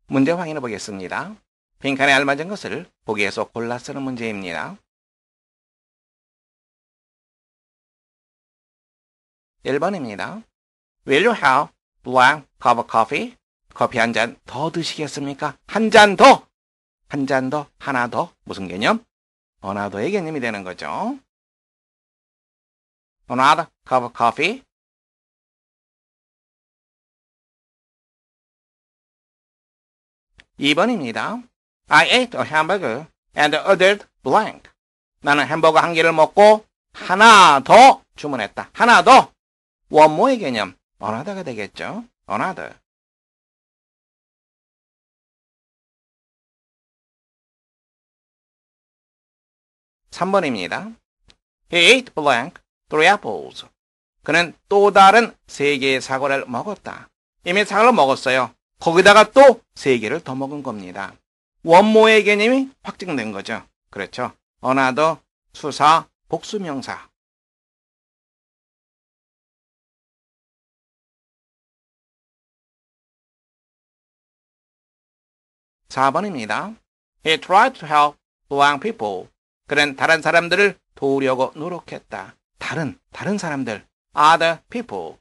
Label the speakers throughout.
Speaker 1: 문제 확인해 보겠습니다. 빈칸에 알맞은 것을 보기에서 골라 쓰는 문제입니다. 1번입니다. Will you have blank cup of coffee? 커피 한 잔 더 드시겠습니까? 한 잔 더! 한 잔 더, 하나 더. 무슨 개념? 어나더의 개념이 되는 거죠. Another cup of coffee. 2번입니다. I ate a hamburger and ordered blank. 나는 햄버거 한 개를 먹고 하나 더 주문했다. 하나 더. one more의 개념. another가 되겠죠. another. 3번입니다. He ate blank 3 apples. 그는 또 다른 3개의 사과를 먹었다. 이미 사과를 먹었어요. 거기다가 또 3개를 더 먹은 겁니다. one more의 개념이 확증된 거죠. 그렇죠. another, 수사, 복수명사. 4번입니다. He tried to help blank people. 그는 다른 사람들을 도우려고 노력했다. 다른 사람들. other people.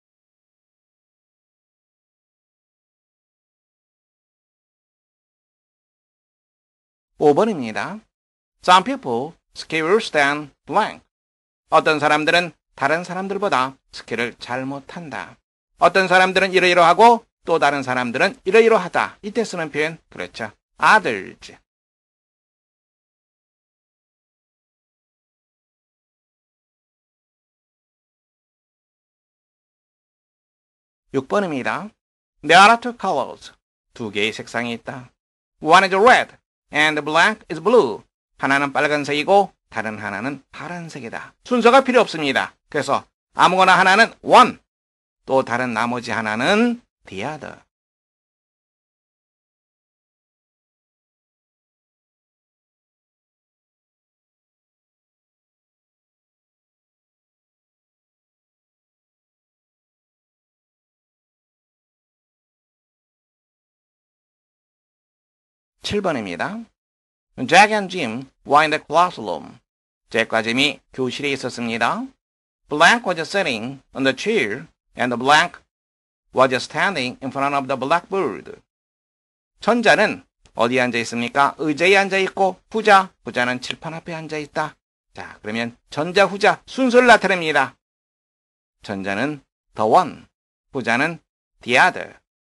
Speaker 1: 5번입니다. Some people ski worse than blank. 어떤 사람들은 다른 사람들보다 스키를 잘 못한다. 어떤 사람들은 이러이러하고 또 다른 사람들은 이러이러하다. 이때 쓰는 표현 그렇죠. others. 6번입니다. There are two colors. 2개의 색상이 있다. One is red and blank is blue. 하나는 빨간색이고 다른 하나는 파란색이다. 순서가 필요 없습니다. 그래서 아무거나 하나는 one, 또 다른 나머지 하나는 the other. 7번입니다. Jack and Jim were in the classroom. 잭과 짐이 교실에 있었습니다. Blank was sitting on the chair and Blank was standing in front of the blackboard. 전자는 어디에 앉아 있습니까? 의자에 앉아 있고 후자는 칠판 앞에 앉아 있다. 자, 그러면 전자, 후자 순서를 나타냅니다. 전자는 the one, 후자는 the other.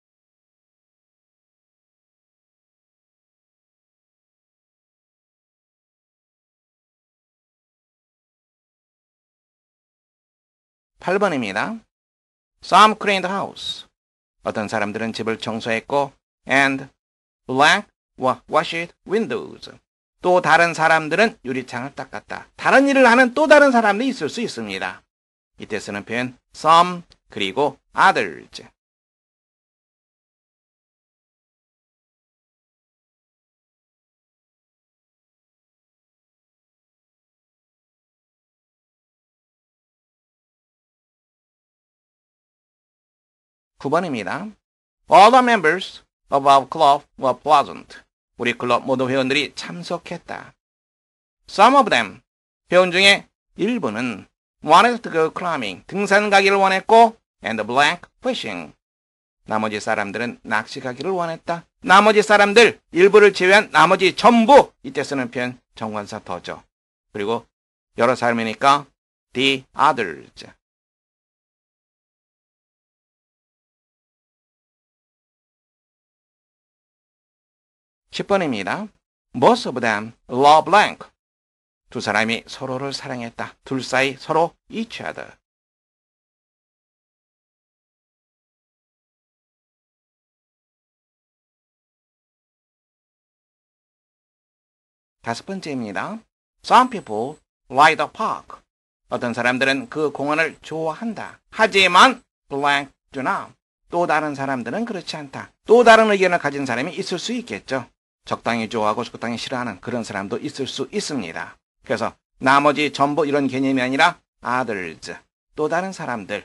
Speaker 1: 8번입니다. Some cleaned the house. 어떤 사람들은 집을 청소했고 and blank washed windows. 또 다른 사람들은 유리창을 닦았다. 다른 일을 하는 또 다른 사람도 있을 수 있습니다. 이때 쓰는 표현 some 그리고 others. 9번입니다. All the members of our club were present. 우리 클럽 모든 회원들이 참석했다. Some of them, 회원 중에 일부는 wanted to go climbing, 등산 가기를 원했고 and blank fishing. 나머지 사람들은 낚시 가기를 원했다. 나머지 사람들, 일부를 제외한 나머지 전부, 이때 쓰는 표현 정관사 더죠. 그리고 여러 사람이니까 the others. 10번입니다. Most of them love blank. 두 사람이 서로를 사랑했다. 둘 사이 서로 each other. 5번째입니다. Some people like the park. 어떤 사람들은 그 공원을 좋아한다. 하지만 blank do not. 또 다른 사람들은 그렇지 않다. 또 다른 의견을 가진 사람이 있을 수 있겠죠. 적당히 좋아하고 적당히 싫어하는 그런 사람도 있을 수 있습니다. 그래서 나머지 전부 이런 개념이 아니라 others, 또 다른 사람들.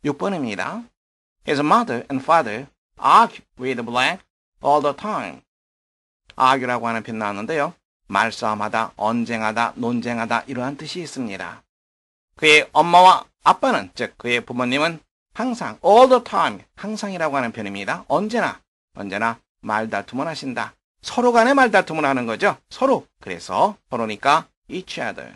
Speaker 1: 6번입니다. His mother and father argue with Black all the time. argue라고 하는 표현 나왔는데요. 말싸움하다, 언쟁하다, 논쟁하다 이러한 뜻이 있습니다. 그의 엄마와 아빠는, 즉 그의 부모님은 항상, all the time, 항상이라고 하는 표현입니다. 언제나 말다툼을 하신다. 서로 간에 말다툼을 하는 거죠. 서로. 그래서 서로니까 each other.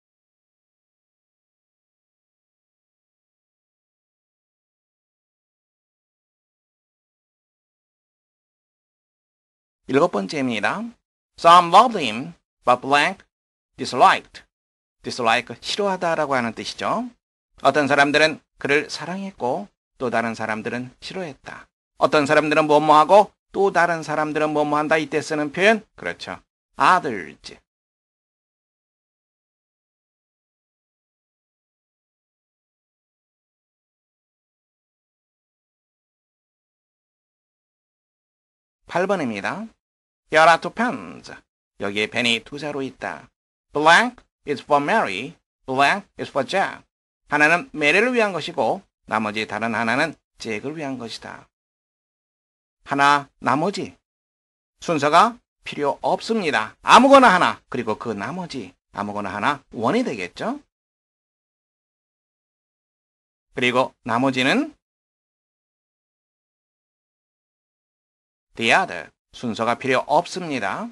Speaker 1: 일곱 번째입니다. Some loved him, but blank disliked. dislike, 싫어하다라고 하는 뜻이죠. 어떤 사람들은 그를 사랑했고 또 다른 사람들은 싫어했다. 어떤 사람들은 뭐뭐하고 또 다른 사람들은 뭐뭐한다. 이때 쓰는 표현, 그렇죠. others. (8번입니다) Here are two pens. 여기에 펜이 두 자로 있다. Blank is for Mary, blank is for Jack. 하나는 메리를 위한 것이고 나머지 다른 하나는 잭을 위한 것이다. 하나, 나머지. 순서가 필요 없습니다. 아무거나 하나, 그리고 그 나머지 아무거나 하나 원이 되겠죠? 그리고 나머지는 the other. 순서가 필요 없습니다.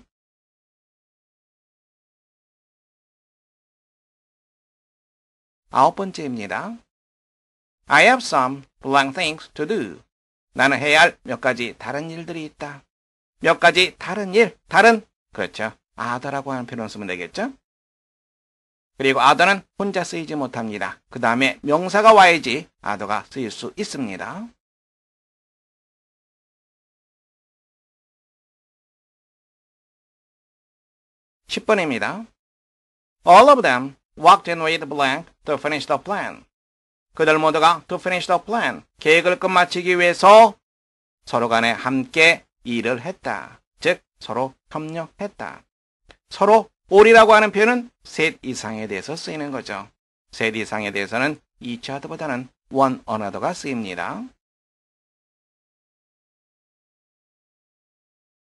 Speaker 1: 아홉 번째입니다. I have some blank things to do. 나는 해야 할 몇 가지 다른 일들이 있다. 몇 가지 다른 일, 다른, 그렇죠. other라고 하는 표현을 쓰면 되겠죠. 그리고 other는 혼자 쓰이지 못합니다. 그 다음에 명사가 와야지 other가 쓰일 수 있습니다. 10번입니다. All of them walked in with blank to finish the plan. 그들 모두가 to finish the plan, 계획을 끝마치기 위해서 서로 간에 함께 일을 했다. 즉 서로 협력했다. 서로 all이라고 하는 표현은 셋 이상에 대해서 쓰이는 거죠. 셋 이상에 대해서는 each other보다는 one another가 쓰입니다.